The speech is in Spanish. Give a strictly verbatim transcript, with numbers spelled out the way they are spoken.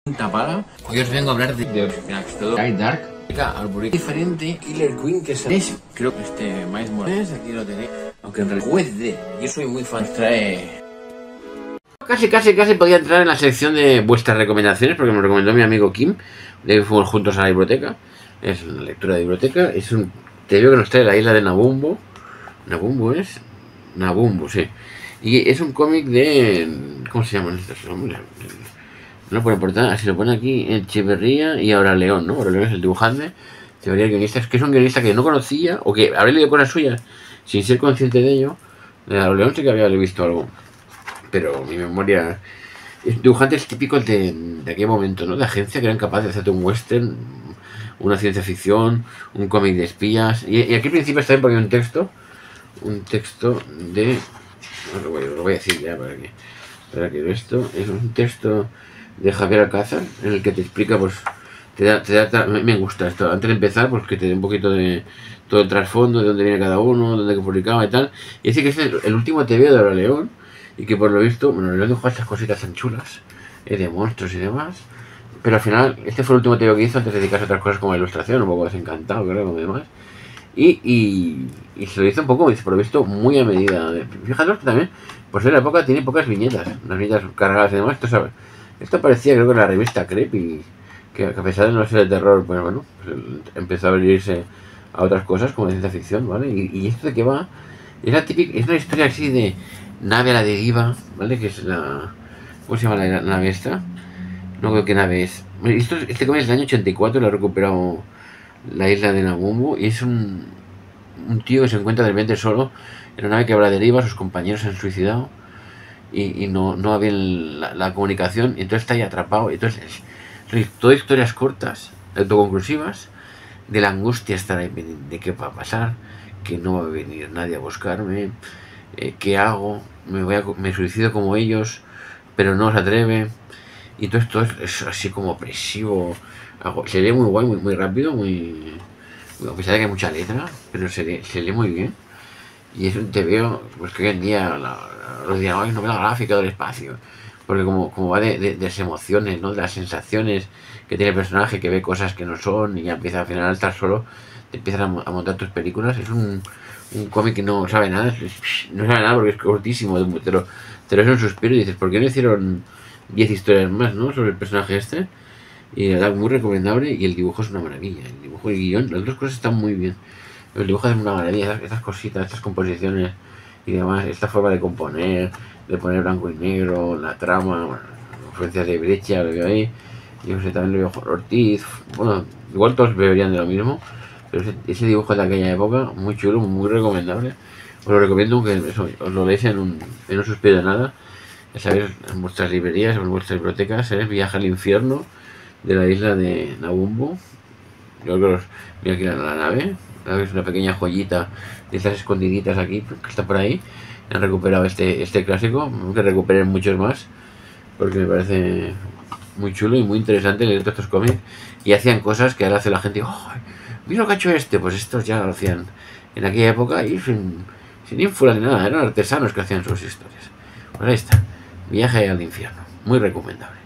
Tapada. Hoy os vengo a hablar de, de Sky Dark, Arboretum diferente, Killer Queen, que es, creo que este Miles Morales, aquí lo tenéis, aunque en realidad juez de, yo soy muy fan, trae... Casi, casi, casi podía entrar en la sección de vuestras recomendaciones, porque me lo recomendó mi amigo Kim, de que fuimos juntos a la biblioteca, es una lectura de biblioteca, es un tebeo que nos trae la isla de Nabumbo, Nabumbo es, Nabumbo, sí, y es un cómic de, ¿cómo se llaman estos nombres? No lo pone por nada, así lo pone aquí Echeverría y ahora León, ¿no? Ahora León es el dibujante, Echeverría el guionista, es que es un guionista que no conocía, o que habré leído cosas suyas sin ser consciente de ello. De Ahora León sí que había visto algo, pero mi memoria... Es dibujantes típicos de, de aquel momento, ¿no? De agencia, que eran capaces de hacerte un western, una ciencia ficción, un cómic de espías. Y, y aquí al principio está bien porque hay un texto, un texto de... No, lo, voy, lo voy a decir ya para que... Para que esto es un texto de Javier Alcázar, en el que te explica, pues, te da, te da, me gusta esto, antes de empezar, pues que te dé un poquito de todo el trasfondo, de dónde viene cada uno, dónde que publicaba y tal, y dice que es el, el último tebeo de Ahora León, y que por lo visto, bueno, le dejó estas cositas tan chulas, eh, de monstruos y demás, pero al final, este fue el último tebeo que hizo antes de dedicarse a otras cosas como la ilustración, un poco desencantado, creo, como demás, y, y, y se lo hizo un poco, por lo visto, muy a medida. Fijaros que también, por ser la época, tiene pocas viñetas, unas viñetas cargadas y demás, esto sabe. Esto aparecía creo que en la revista Creep y que a pesar de no ser de terror, pues bueno, pues empezó a abrirse a otras cosas como de ciencia ficción, ¿vale? Y, y esto de que va, es, la típica, es una historia así de nave a la deriva, ¿vale? Que es la... ¿Cómo se llama la, la nave esta? No creo qué nave es. Esto, este cómic es del año ochenta y cuatro, lo ha recuperado la isla de Nabumbo y es un, un tío que se encuentra de repente solo en una nave que va a la deriva, sus compañeros se han suicidado. Y, y no, no había la, la comunicación, y entonces está ahí atrapado. Entonces, es, todas historias cortas, autoconclusivas, de la angustia estar ahí, de qué va a pasar, que no va a venir nadie a buscarme, eh, qué hago, me voy a, me suicido como ellos, pero no se atreve. Y todo esto es, es así como opresivo, se lee muy guay, muy, muy rápido, muy, a pesar de que hay mucha letra, pero se lee, se lee muy bien. Y es un tebeo, pues que hoy en día la, los dirán, ay, novela gráfica del espacio, porque como, como va de, de, de las emociones, ¿no? De las sensaciones que tiene el personaje, que ve cosas que no son y ya empieza al final a estar solo, te empiezas a, a montar tus películas. Es un, un cómic que no sabe nada, no sabe nada porque es cortísimo, te lo, te lo es un suspiro y dices, ¿por qué no hicieron diez historias más, ¿no? Sobre el personaje este? Y la verdad, muy recomendable, y el dibujo es una maravilla, el dibujo y el guión, las dos cosas están muy bien. El dibujo es una maravilla, estas cositas, estas composiciones y demás, esta forma de componer, de poner blanco y negro, la trama, bueno, influencias de Brecha, lo veo ahí, yo sé, también lo veo Ortiz, bueno, igual todos beberían de lo mismo, pero ese, ese dibujo de aquella época, muy chulo, muy recomendable, os lo recomiendo que eso, os lo leáis en un, en un suspiro de nada, ya sabéis, en vuestras librerías, en vuestras bibliotecas, es Viaje al infierno, de la isla de Nabumbo. Yo creo que mira aquí la, la nave. Es una pequeña joyita de estas escondiditas aquí que está por ahí. Han recuperado este, este clásico, que recuperen muchos más, porque me parece muy chulo y muy interesante leer todos estos cómics. Y hacían cosas que ahora hace la gente, oh, mira lo que ha hecho este. Pues estos ya lo hacían en aquella época y sin, sin ínfula ni nada, eran artesanos que hacían sus historias. Pues ahí está, Viaje al infierno, muy recomendable.